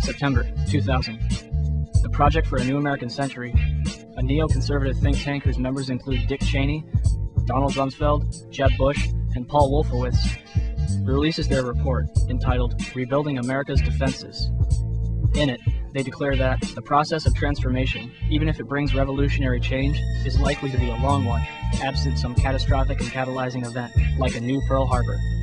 September 2000. The Project for a New American Century, a neoconservative think tank whose members include Dick Cheney, Donald Rumsfeld, Jeb Bush, and Paul Wolfowitz, releases their report entitled Rebuilding America's Defenses. In it, they declare that the process of transformation, even if it brings revolutionary change, is likely to be a long one, absent some catastrophic and catalyzing event, like a new Pearl Harbor.